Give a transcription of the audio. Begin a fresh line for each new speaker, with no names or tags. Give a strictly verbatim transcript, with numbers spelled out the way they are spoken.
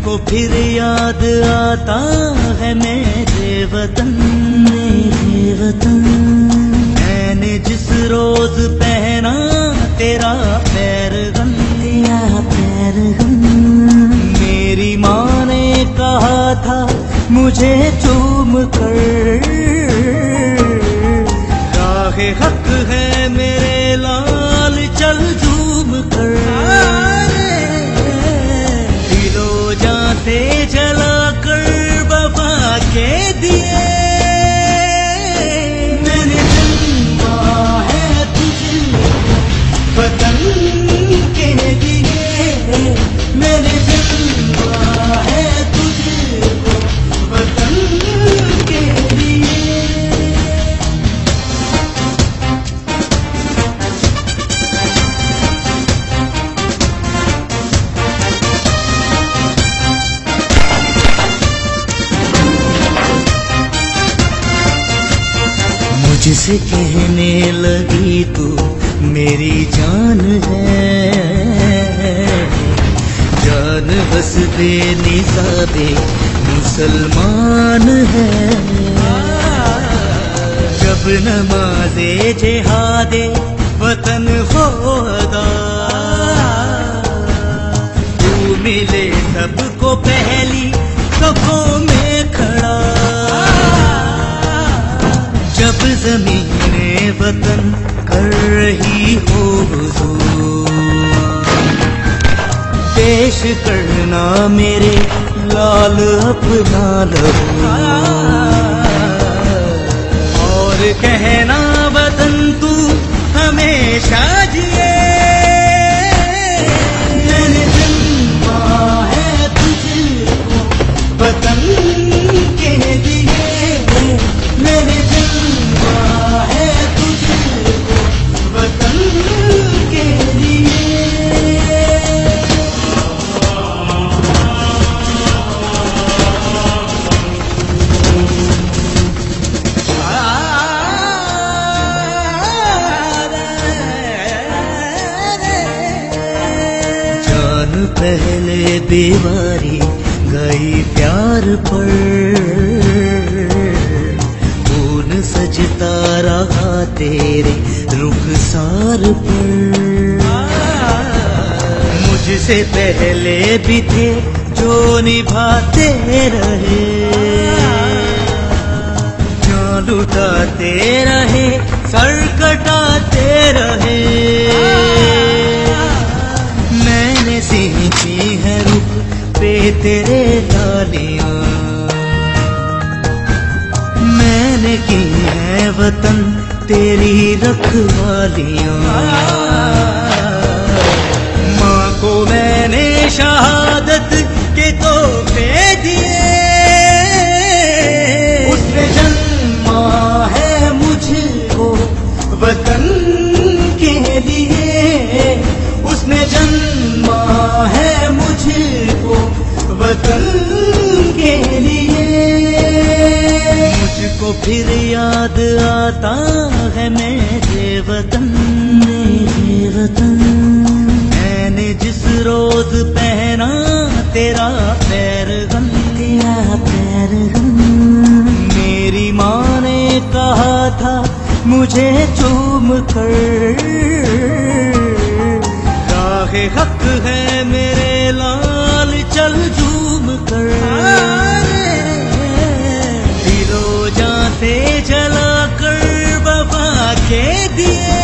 मुझको फिर याद आता है मेरे वतन, मेरे वतन। मैंने जिस रोज पहना तेरा पैरगम, तेरा पैरगम। मेरी माँ ने कहा था मुझे चूम कर, राहे हक है मेरे लाल चल झूम कर। दिलो जाते जला कर वफा के दिए, मैंने जन्मा है तुझे वतन के लिए, मैंने जन्मा है तुझे वतन के लिए। मुझसे कहने लगी तू मेरी जान है, जान बस बेनिसाबे मुसलमान है। जब नमाज़े जिहादे वतन हो अदा, तू मिले सबको पहली सफ़ों में खड़ा। जब ज़मीने वतन कर रही हो हुज़ूर, पेश करना मेरे लाल अपना लहू, और कहना वतन तू हमेशा जिए। मैंने जन्मा है तुझको वतन के लिए, मैंने जन्मा है तुझको वतन के लिए। जान पहले बेवारी गई प्यार पर, खून सजता रहा तेरे रुखसार पर। मुझसे पहले भी थे जो निभाते रहे, जान लुटाते रहे, सर कटाते रहे। मैंने सींची है रुख पे तेरे डालियां, मैंने की है वतन तेरी रखवालियां। माँ को मैंने शहादत के तोहफे दिए, उसने जन्मा है मुझको वतन के लिए, उसने जन्मा है मुझको वतन के लिए। मुझको फिर याद आता है मेरे वतन, मेरे वतन। मैंने जिस रोज पहना तेरा पैरगम, तेरा पैरगम। मेरी माँ ने कहा था मुझे चूम कर, राहे हक है मेरे लाल चल झूम कर। दिलो जाते जला कर वफा के दिए,